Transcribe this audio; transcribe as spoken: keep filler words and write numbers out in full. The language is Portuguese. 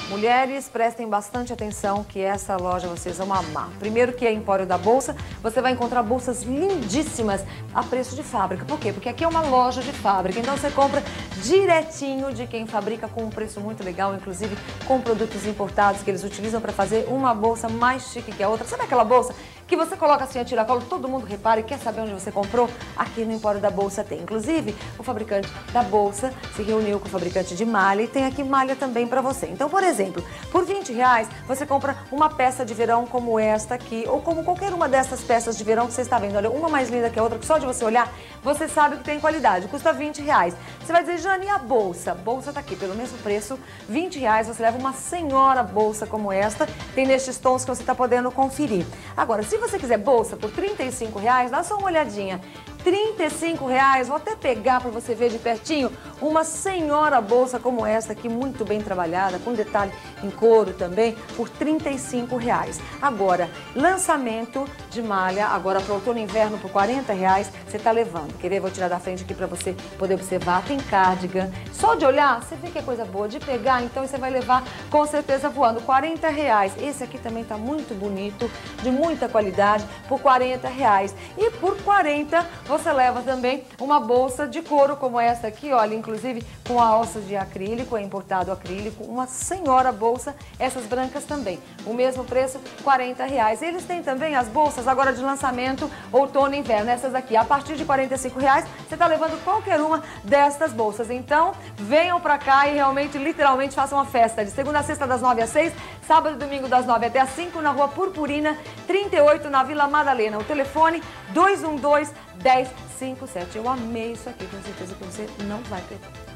Mulheres, prestem bastante atenção que essa loja vocês vão amar. Primeiro que é Empório da Bolsa, você vai encontrar bolsas lindíssimas a preço de fábrica. Por quê? Porque aqui é uma loja de fábrica, então você compra direitinho de quem fabrica com um preço muito legal, inclusive com produtos importados que eles utilizam para fazer uma bolsa mais chique que a outra. Sabe aquela bolsa que você coloca assim a tiracolo, todo mundo repara e quer saber onde você comprou? Aqui no Empório da Bolsa tem. Inclusive, o fabricante da bolsa se reuniu com o fabricante de malha e tem aqui malha também para você. Então, por exemplo, por vinte reais você compra uma peça de verão como esta aqui, ou como qualquer uma dessas peças de verão que você está vendo. Olha, uma mais linda que a outra, que só de você olhar, você sabe que tem qualidade. Custa vinte reais. Você vai dizer, Jane, e a bolsa? A bolsa tá aqui pelo mesmo preço, vinte reais. Você leva uma senhora bolsa como esta, tem nestes tons que você está podendo conferir. Agora, se você quiser bolsa por trinta e cinco reais, dá só uma olhadinha. trinta e cinco reais, vou até pegar para você ver de pertinho, uma senhora bolsa como essa aqui, muito bem trabalhada, com detalhe em couro também, por trinta e cinco reais. Agora, lançamento de malha, agora para outono e inverno por quarenta reais, você tá levando. Quer ver? Vou tirar da frente aqui para você poder observar. Tem cardigan. Só de olhar, você vê que é coisa boa. De pegar, então você vai levar com certeza voando. quarenta reais. Esse aqui também tá muito bonito, de muita qualidade, por quarenta reais. E por quarenta você leva também uma bolsa de couro como essa aqui, olha, inclusive com a alça de acrílico, é importado acrílico, uma senhora bolsa, essas brancas também. O mesmo preço, quarenta reais. Eles têm também as bolsas agora de lançamento outono e inverno, essas aqui. A partir de quarenta e cinco reais, você está levando qualquer uma destas bolsas. Então, venham pra cá e realmente, literalmente, façam uma festa. De segunda a sexta, das nove às seis, sábado e domingo, das nove até às cinco, na Rua Purpurina, trinta e oito, na Vila Madalena. O telefone, dois um dois, um zero cinco sete. Eu amei isso aqui, tenho certeza que você não vai perder.